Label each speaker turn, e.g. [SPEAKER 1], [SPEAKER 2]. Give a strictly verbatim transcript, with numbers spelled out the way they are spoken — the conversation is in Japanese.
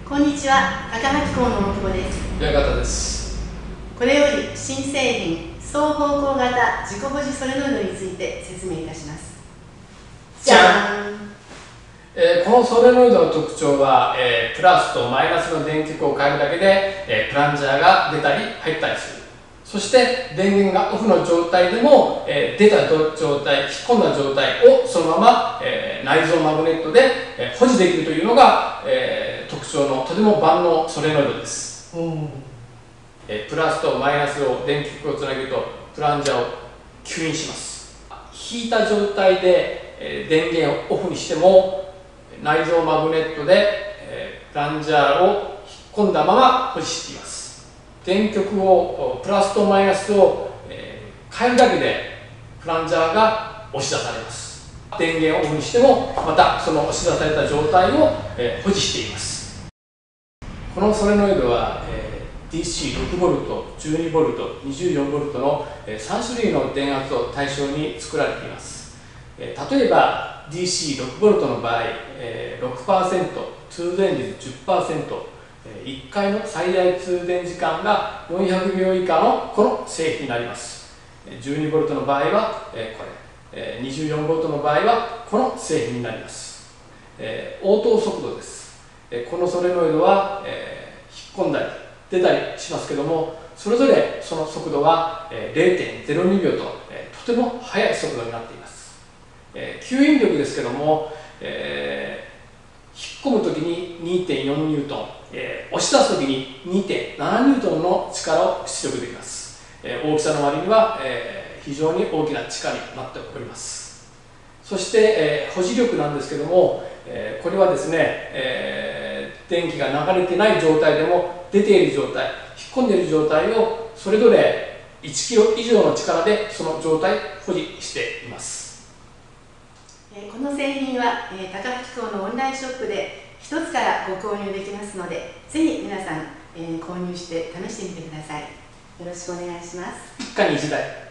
[SPEAKER 1] こんにちは、高垣工の大久保です。
[SPEAKER 2] 親方です。
[SPEAKER 1] これより新製品双方向型自己保持ソレノイドについて説明いたします。じゃん、
[SPEAKER 2] えー、このソレノイドの特徴は、えー、プラスとマイナスの電極を変えるだけで、えー、プランジャーが出たり入ったりする。そして電源がオフの状態でも、えー、出た状態、引っ込んだ状態をそのまま、えー、内蔵マグネットで、えー、保持できるというのが、えー、特徴のとても万能ソレノイドです。えー、プラスとマイナスを電極をつなげるとプランジャーを吸引します。引いた状態で、えー、電源をオフにしても内蔵マグネットで、えー、プランジャーを引っ込んだまま保持しています。電極をプラスとマイナスを、えー、変えるだけでプランジャーが押し出されます。電源をオフにしてもまたその押し出された状態を、えー、保持しています。このソレノイドは、えー、ディーシーろくボルト、じゅうにボルト、にじゅうよんボルトの、えー、さん種類の電圧を対象に作られています。えー、例えば ディーシーろくボルトの場合、えー、ろくパーセント、通電率 じゅっパーセント、いっかいの最大通電時間がよんひゃくみょう以下のこの製品になります。じゅうにボルトの場合はこれ、にじゅうよんボルトの場合はこの製品になります。応答速度です。このソレノイドは引っ込んだり出たりしますけども、それぞれその速度は れいてんぜろにびょうととても速い速度になっています。吸引力ですけども、えー引っ込むときに にてんよんニュートン、えー、押し出すときに にてんななニュートンの力を出力できます。えー、大きさの割には、えー、非常に大きな力になっております。そして、えー、保持力なんですけども、えー、これはですね、えー、電気が流れてない状態でも出ている状態、引っ込んでいる状態をそれぞれいちキロ以上の力でその状態を保持しています。
[SPEAKER 1] この製品は高垣工のオンラインショップでひとつからご購入できますので、ぜひ皆さん購入して試してみてください。よろしくお願いします。
[SPEAKER 2] 一家に一台。